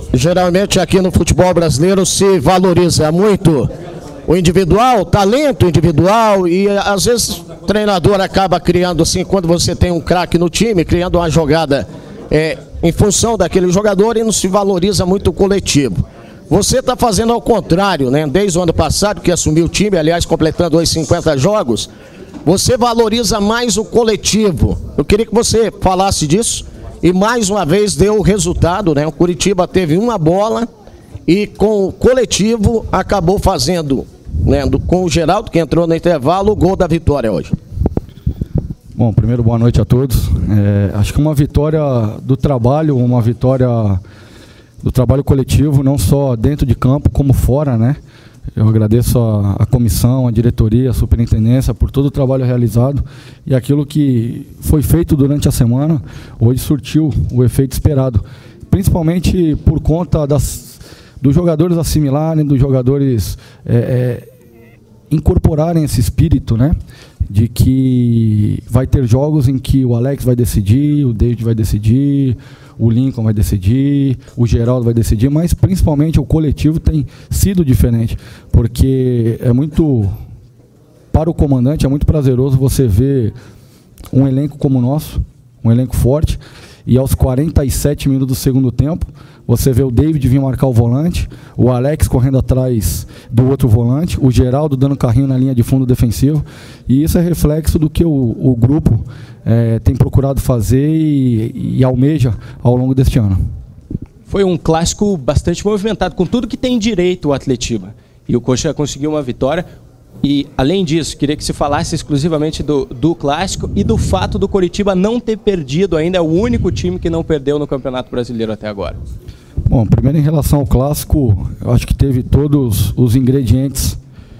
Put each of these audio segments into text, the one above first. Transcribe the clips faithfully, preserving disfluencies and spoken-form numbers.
Geralmente aqui no futebol brasileiro se valoriza muito o individual, o talento individual, e às vezes o treinador acaba criando assim, quando você tem um craque no time, criando uma jogada é, em função daquele jogador, e não se valoriza muito o coletivo. Você está fazendo ao contrário, né? Desde o ano passado que assumiu o time, aliás, completando os cinquenta jogos, você valoriza mais o coletivo. Eu queria que você falasse disso, e mais uma vez deu o resultado, né? O Curitiba teve uma bola e com o coletivo acabou fazendo, né, do, com o Geraldo, que entrou no intervalo, o gol da vitória hoje. Bom, primeiro, boa noite a todos. É, acho que uma vitória do trabalho, uma vitória do trabalho coletivo, não só dentro de campo, como fora, né? Eu agradeço a, a comissão, a diretoria, a superintendência por todo o trabalho realizado, e aquilo que foi feito durante a semana, hoje surtiu o efeito esperado, principalmente por conta das, dos jogadores assimilarem, dos jogadores é, é, incorporarem esse espírito, né? De que vai ter jogos em que o Alex vai decidir, o David vai decidir, o Lincoln vai decidir, o Geraldo vai decidir, mas principalmente o coletivo tem sido diferente, porque é muito, para o comandante, é muito prazeroso você ver um elenco como o nosso, um elenco forte, e aos quarenta e sete minutos do segundo tempo, você vê o David vir marcar o volante, o Alex correndo atrás do outro volante, o Geraldo dando carrinho na linha de fundo defensivo, e isso é reflexo do que o, o grupo é, tem procurado fazer e, e almeja ao longo deste ano. Foi um clássico bastante movimentado, com tudo que tem direito o Atletiba, e o Coxa conseguiu uma vitória. E, além disso, queria que se falasse exclusivamente do, do clássico e do fato do Curitiba não ter perdido ainda, é o único time que não perdeu no Campeonato Brasileiro até agora. Bom, primeiro em relação ao clássico, eu acho que teve todos os ingredientes,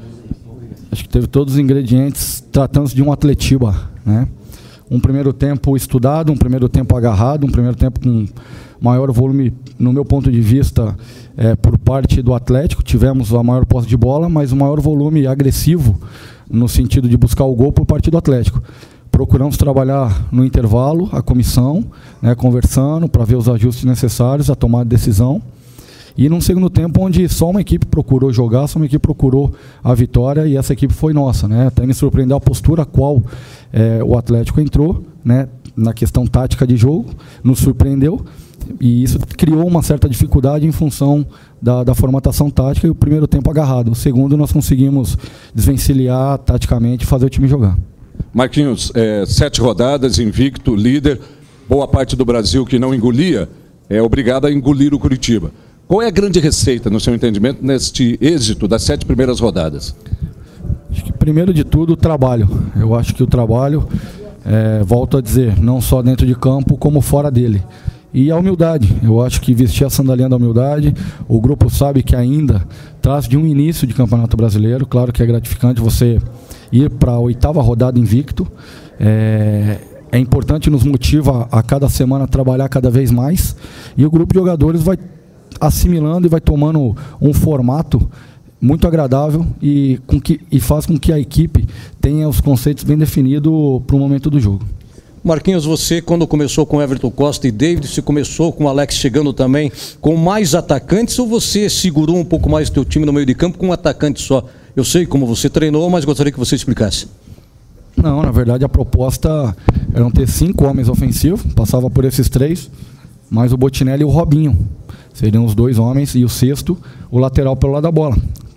acho que teve todos os ingredientes tratando-se de um Atletiba, né? Um primeiro tempo estudado, um primeiro tempo agarrado, um primeiro tempo com maior volume, no meu ponto de vista, é, por parte do Atlético. Tivemos a maior posse de bola, mas o maior volume agressivo no sentido de buscar o gol por parte do Atlético. Procuramos trabalhar no intervalo, a comissão, né, conversando para ver os ajustes necessários, a tomada de decisão. E num segundo tempo, onde só uma equipe procurou jogar, só uma equipe procurou a vitória, e essa equipe foi nossa, né? Até me surpreendeu a postura a qual é, o Atlético entrou, né, na questão tática de jogo, nos surpreendeu, e isso criou uma certa dificuldade em função da, da formatação tática, e o primeiro tempo agarrado. O segundo nós conseguimos desvencilhar taticamente e fazer o time jogar. Marquinhos, é, sete rodadas, invicto, líder, boa parte do Brasil que não engolia, é obrigada a engolir o Curitiba. Qual é a grande receita, no seu entendimento, neste êxito das sete primeiras rodadas? Acho que, primeiro de tudo, o trabalho. Eu acho que o trabalho, é, volto a dizer, não só dentro de campo, como fora dele. E a humildade. Eu acho que vestir a sandalinha da humildade, o grupo sabe que ainda traz de um início de Campeonato Brasileiro. Claro que é gratificante você ir para a oitava rodada invicto. É, é importante, nos motiva a, a cada semana a trabalhar cada vez mais. E o grupo de jogadores vai assimilando e vai tomando um formato muito agradável e, com que, e faz com que a equipe tenha os conceitos bem definidos para o momento do jogo. Marquinhos, você quando começou com Everton Costa e David, você começou com o Alex chegando também com mais atacantes, ou você segurou um pouco mais o teu time no meio de campo com um atacante só? Eu sei como você treinou, mas gostaria que você explicasse. Não, na verdade a proposta era ter cinco homens ofensivos, passava por esses três, mais o Botinelli e o Robinho. Seriam os dois homens, e o sexto, o lateral pelo lado da bola.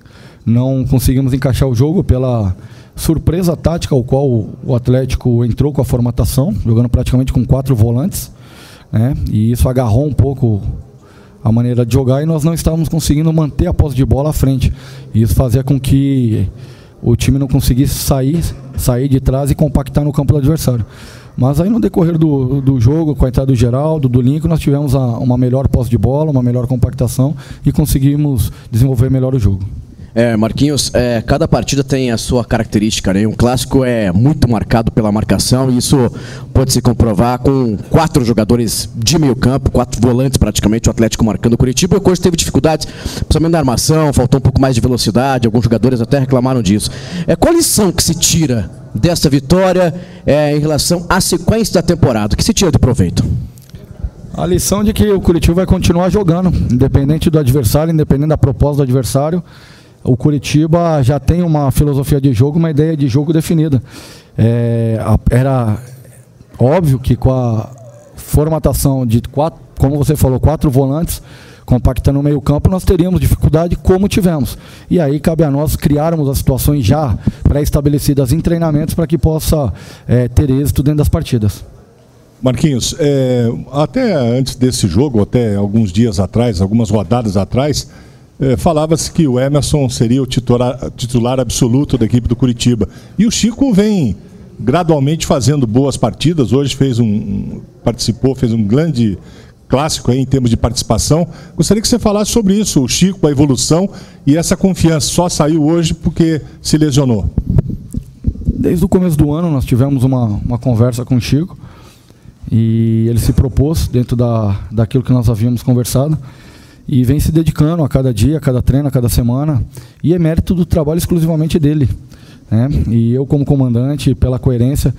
Não conseguimos encaixar o jogo pela surpresa tática ao qual o Atlético entrou com a formatação, jogando praticamente com quatro volantes, né? E isso agarrou um pouco a maneira de jogar, e nós não estávamos conseguindo manter a posse de bola à frente. E isso fazia com que o time não conseguisse sair, sair de trás e compactar no campo do adversário. Mas aí no decorrer do, do jogo, com a entrada do Geraldo, do Lincoln, nós tivemos a, uma melhor posse de bola, uma melhor compactação, e conseguimos desenvolver melhor o jogo. É, Marquinhos, é, cada partida tem a sua característica, né? Um clássico é muito marcado pela marcação, e isso pode se comprovar com quatro jogadores de meio campo, quatro volantes praticamente, o Atlético marcando o Curitiba. O Coxa teve dificuldades, principalmente na armação, faltou um pouco mais de velocidade, alguns jogadores até reclamaram disso. É, qual a lição que se tira dessa vitória é, em relação à sequência da temporada? O que se tira de proveito? A lição de que o Curitiba vai continuar jogando, independente do adversário, independente da proposta do adversário. O Curitiba já tem uma filosofia de jogo, uma ideia de jogo definida. É, era óbvio que com a formatação de quatro, como você falou, quatro volantes, compactando no meio campo, nós teríamos dificuldade como tivemos. E aí cabe a nós criarmos as situações já pré-estabelecidas em treinamentos para que possa é, ter êxito dentro das partidas. Marquinhos, é, até antes desse jogo, até alguns dias atrás, algumas rodadas atrás, é, falava-se que o Emerson seria o titular, titular absoluto da equipe do Curitiba. E o Chico vem gradualmente fazendo boas partidas. Hoje fez um, um participou, fez um grande clássico aí em termos de participação. Gostaria que você falasse sobre isso, o Chico, a evolução e essa confiança. Só saiu hoje porque se lesionou. Desde o começo do ano nós tivemos uma, uma conversa com o Chico e ele se propôs dentro da, daquilo que nós havíamos conversado e vem se dedicando a cada dia, a cada treino, a cada semana, e é mérito do trabalho exclusivamente dele, né? E eu como comandante, pela coerência,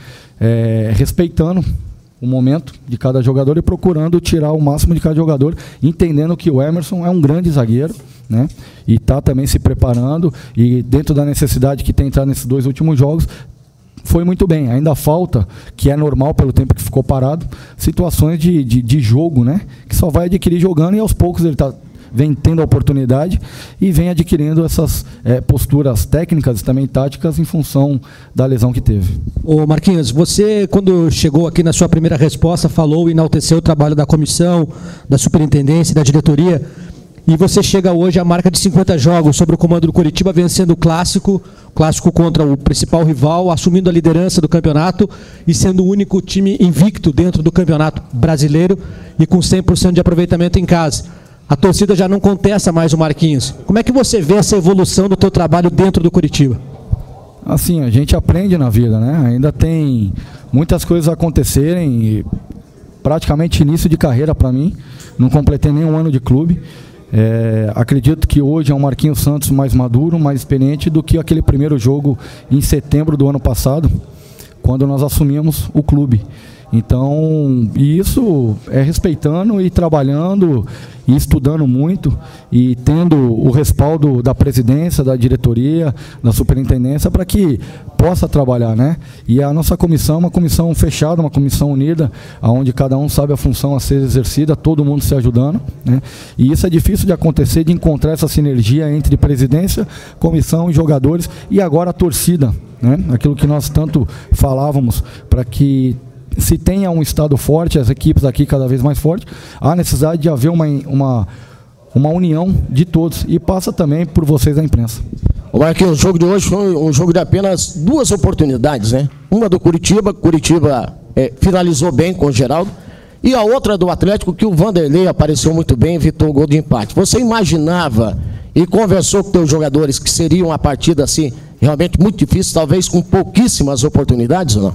é, respeitando o momento de cada jogador e procurando tirar o máximo de cada jogador, entendendo que o Emerson é um grande zagueiro, né? E está também se preparando, e dentro da necessidade que tem entrar nesses dois últimos jogos, foi muito bem. Ainda falta, que é normal pelo tempo que ficou parado, situações de, de, de jogo, né? Que só vai adquirir jogando e aos poucos ele tá, vem tendo a oportunidade e vem adquirindo essas é, posturas técnicas e também táticas em função da lesão que teve. Ô Marquinhos, você quando chegou aqui na sua primeira resposta falou e enalteceu o trabalho da comissão, da superintendência e da diretoria. E você chega hoje à marca de cinquenta jogos sobre o comando do Curitiba, vencendo o clássico, clássico contra o principal rival, assumindo a liderança do campeonato e sendo o único time invicto dentro do campeonato brasileiro e com cem por cento de aproveitamento em casa. A torcida já não contesta mais o Marquinhos. Como é que você vê essa evolução do teu trabalho dentro do Curitiba? Assim, a gente aprende na vida, né? Ainda tem muitas coisas a acontecerem e praticamente início de carreira para mim. Não completei nem um ano de clube. É, acredito que hoje é um Marquinhos Santos mais maduro, mais experiente do que aquele primeiro jogo em setembro do ano passado, quando nós assumimos o clube. Então, isso é respeitando e trabalhando e estudando muito e tendo o respaldo da presidência, da diretoria, da superintendência para que possa trabalhar, né? E a nossa comissão é uma comissão fechada, uma comissão unida, onde cada um sabe a função a ser exercida, todo mundo se ajudando, né? E isso é difícil de acontecer, de encontrar essa sinergia entre presidência, comissão e jogadores e agora a torcida, né? Aquilo que nós tanto falávamos para que se tenha um estado forte, as equipes aqui cada vez mais fortes, há necessidade de haver uma, uma, uma união de todos e passa também por vocês da imprensa. O Marquinhos, o jogo de hoje foi um jogo de apenas duas oportunidades, né? Uma do Curitiba, Curitiba é, finalizou bem com o Geraldo, e a outra do Atlético, que o Vanderlei apareceu muito bem e evitou o gol de empate. Você imaginava e conversou com teus jogadores que seria uma partida assim, realmente muito difícil, talvez com pouquíssimas oportunidades ou não?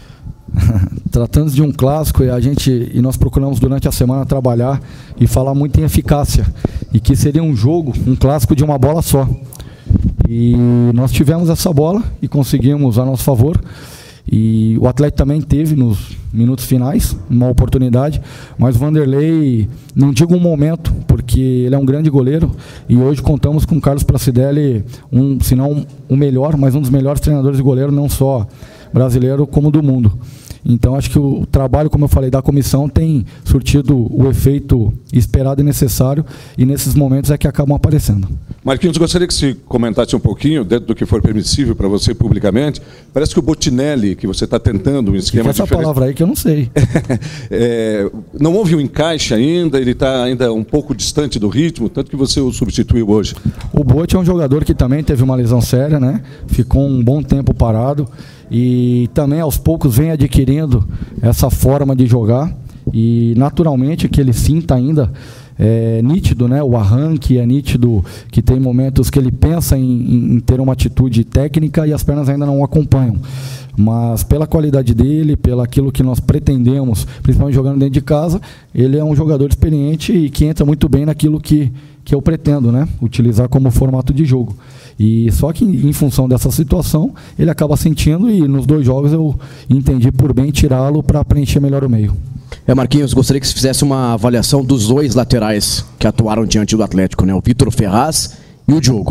Tratando de um clássico, e a gente e nós procuramos durante a semana trabalhar e falar muito em eficácia e que seria um jogo, um clássico de uma bola só. E nós tivemos essa bola e conseguimos a nosso favor. E o Atlético também teve nos minutos finais uma oportunidade, mas o Vanderlei, não digo um momento, porque ele é um grande goleiro e hoje contamos com o Carlos Pracidelli, um, se não o melhor, mas um dos melhores treinadores de goleiro, não só brasileiro como do mundo. Então acho que o trabalho, como eu falei, da comissão tem surtido o efeito esperado e necessário, e nesses momentos é que acabam aparecendo. Marquinhos, gostaria que você comentasse um pouquinho, dentro do que for permissível para você publicamente. Parece que o Botinelli, que você está tentando um esquema que essa diferente... palavra aí que eu não sei. é, não houve um encaixe ainda, ele está ainda um pouco distante do ritmo, tanto que você o substituiu hoje. O Bot é um jogador que também teve uma lesão séria, né? Ficou um bom tempo parado e também aos poucos vem adquirindo essa forma de jogar e naturalmente que ele sinta ainda é nítido, né? O arranque é nítido, que tem momentos que ele pensa em, em ter uma atitude técnica e as pernas ainda não o acompanham. Mas pela qualidade dele, pelo aquilo que nós pretendemos, principalmente jogando dentro de casa, ele é um jogador experiente e que entra muito bem naquilo que, que eu pretendo, né? Utilizar como formato de jogo. E só que em função dessa situação, ele acaba sentindo e nos dois jogos eu entendi por bem tirá-lo para preencher melhor o meio. É, Marquinhos, gostaria que você fizesse uma avaliação dos dois laterais que atuaram diante do Atlético, né? O Vitor Ferraz e o Diogo.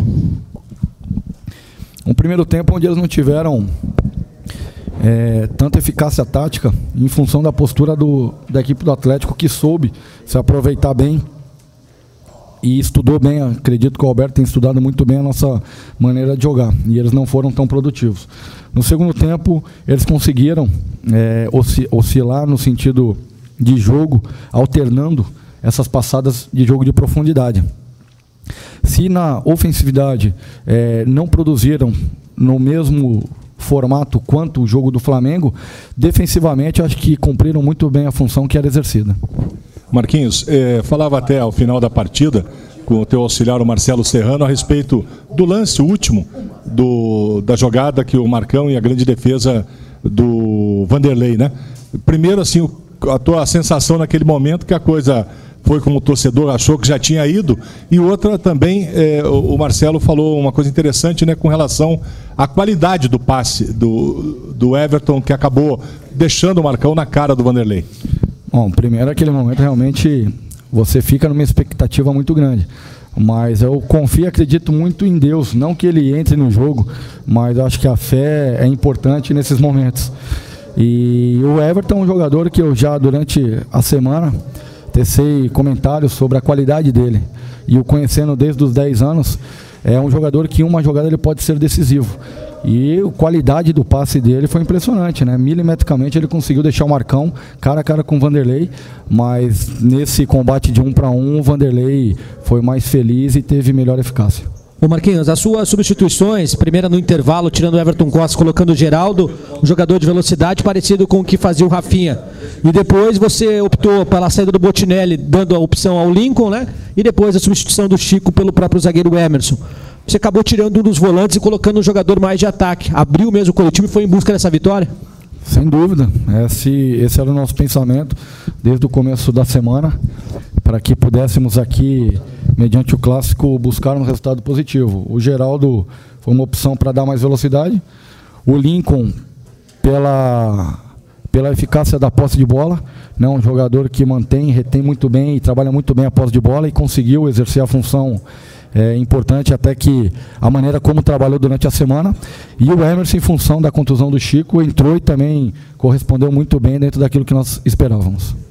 Um primeiro tempo onde eles não tiveram é, tanta eficácia tática em função da postura do, da equipe do Atlético, que soube se aproveitar bem e estudou bem. Acredito que o Alberto tem estudado muito bem a nossa maneira de jogar, e eles não foram tão produtivos. No segundo tempo, eles conseguiram é, osci- oscilar no sentido de jogo, alternando essas passadas de jogo de profundidade. Se na ofensividade é, não produziram no mesmo formato quanto o jogo do Flamengo, defensivamente acho que cumpriram muito bem a função que era exercida. Marquinhos, eh, falava até ao final da partida com o teu auxiliar, o Marcelo Serrano, a respeito do lance último do, da jogada que o Marcão e a grande defesa do Vanderlei, né? Primeiro, assim, o, a tua sensação naquele momento que a coisa foi como o torcedor achou que já tinha ido, e outra também, eh, o, o Marcelo falou uma coisa interessante, né, com relação à qualidade do passe do, do Everton, que acabou deixando o Marcão na cara do Vanderlei. Bom, primeiro aquele momento realmente você fica numa expectativa muito grande, mas eu confio e acredito muito em Deus, não que ele entre no jogo, mas acho que a fé é importante nesses momentos. E o Everton é um jogador que eu já durante a semana tecei comentários sobre a qualidade dele, e o conhecendo desde os dez anos, é um jogador que em uma jogada ele pode ser decisivo. E a qualidade do passe dele foi impressionante, né? Milimetricamente ele conseguiu deixar o Marcão cara a cara com o Vanderlei, mas nesse combate de um para um, o Vanderlei foi mais feliz e teve melhor eficácia. Ô Marquinhos, as suas substituições, primeira no intervalo, tirando o Everton Costa, colocando o Geraldo, um jogador de velocidade parecido com o que fazia o Rafinha. E depois você optou pela saída do Botinelli, dando a opção ao Lincoln, né? E depois a substituição do Chico pelo próprio zagueiro Emerson. Você acabou tirando um dos volantes e colocando um jogador mais de ataque. Abriu mesmo o coletivo e foi em busca dessa vitória? Sem dúvida. Esse, esse era o nosso pensamento desde o começo da semana, para que pudéssemos aqui, mediante o clássico, buscar um resultado positivo. O Geraldo foi uma opção para dar mais velocidade. O Lincoln, pela, pela eficácia da posse de bola, né, um jogador que mantém, retém muito bem e trabalha muito bem a posse de bola e conseguiu exercer a função É importante, até que a maneira como trabalhou durante a semana. E o Emerson, em função da contusão do Chico, entrou e também correspondeu muito bem dentro daquilo que nós esperávamos.